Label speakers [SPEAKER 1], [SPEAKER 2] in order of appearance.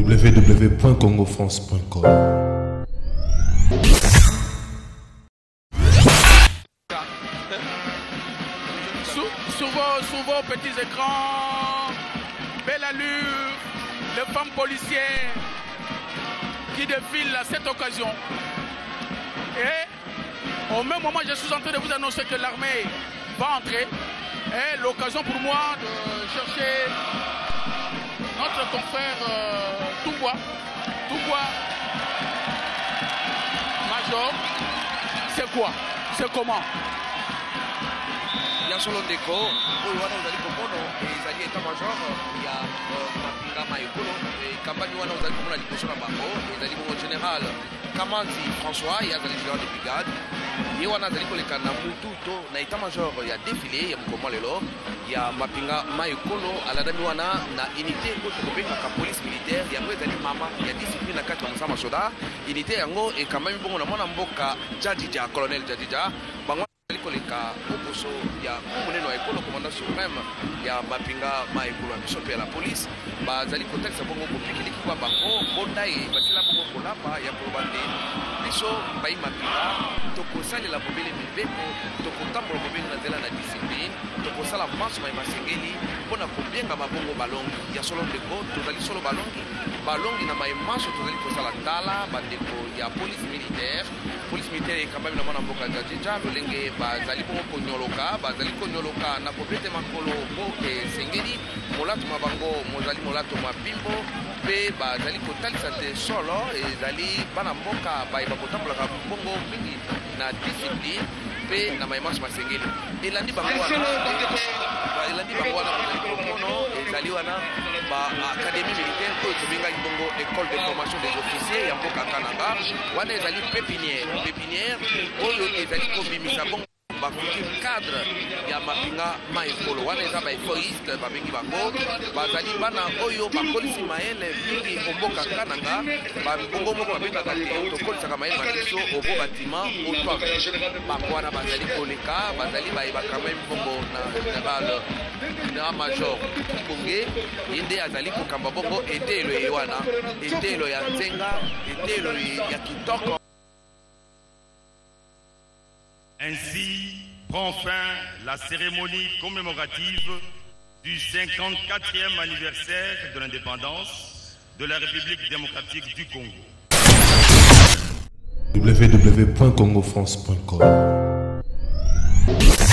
[SPEAKER 1] www.congofrance.com.
[SPEAKER 2] Sur vos petits écrans, belle allure, les femmes policières qui défilent à cette occasion. Et au même moment, je suis en train de vous annoncer que l'armée va entrer. Et l'occasion pour moi de chercher notre confrère Toubois, Major. C'est quoi? C'est comment?
[SPEAKER 3] Ya solo ndeko oyo wana ozali komona ezali état major ya mapinga maekolo campagne wana ozali komona liboso na bango ezali bongo général Kamanzi François ye azali général de brigade ye wana azali koleka na mutu to na état major ya défilé ya mokoma lelo ya mapinga maekolo alandami wana na unité oyo tokobengaka police militaire yango ezali mama ya discipline na kati ya mosala masoda unité yango ekambami bongo na mwana mboka Jadija colonel Jadija bango koleka oboso ya monene ya ekolo commandant suprême ya mapinga maekolo ya biso mpe ya la police bazali kotalisa bongo kopikiliki kwa bango bondaye batila bongo kolapa ya koloba nde biso bai mapinga tokosalela mobele mibeko tokotambola mobele na nzela na discipline tokosala maso mai masengeli mpona kobenga mabongo balongi ya solo ndeko tozali solo balongi na mai maso tozali kosala tala bandeko ya police militaire ekambami na mwana mboka Jadija lolenge bazali bongo konyoloka na kopete makolo bo esengeli molato mwa bango mozali molato mwa bimbo mpe bazali kotalisa te solo ezali bana mboka bayeba kotambolaka bongo mingi na discipline mpe na maimaso masengeli elandi bango wana bozali komono ezali wana baacadémie militaire oyo tobengaki bongo école de formation des officiers ya mboka Kananga wana ezali pépinière oyo ezali kobimisa bongo bafutur cadre ya mapinga maekolo wana eza baefoiste babengi bango bazali bana oyo bakolisi mayele mingi omboka Kananga babongo moko babengaka te tokolisaka mayele na biso obo batima otwave bango wana bazali koleka bazali bayebaka meme bongo na général major Bonge ye nde azali kokamba bongo etelo ye wana etelo ya nzenga etelo ya kitoko.
[SPEAKER 4] Ainsi prend fin la cérémonie commémorative du 54e anniversaire de l'indépendance de la République démocratique du Congo.
[SPEAKER 1] www.congofrance.com